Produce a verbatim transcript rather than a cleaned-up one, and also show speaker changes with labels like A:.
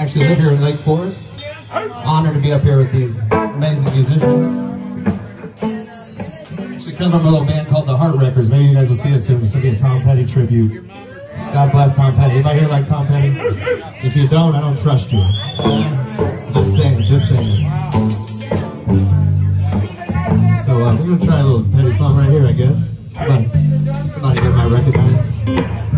A: actually live here in Lake Forest. Honored to be up here with these amazing musicians. Actually come from a little band called the Heart Wreckers. Maybe you guys will see us soon. This will be a Tom Petty tribute. God bless Tom Petty. Anybody here like Tom Petty? If you don't, I don't trust you. Just saying, just saying. So uh, we're gonna try a little Petty song right here, I guess. Somebody, somebody here might recognize.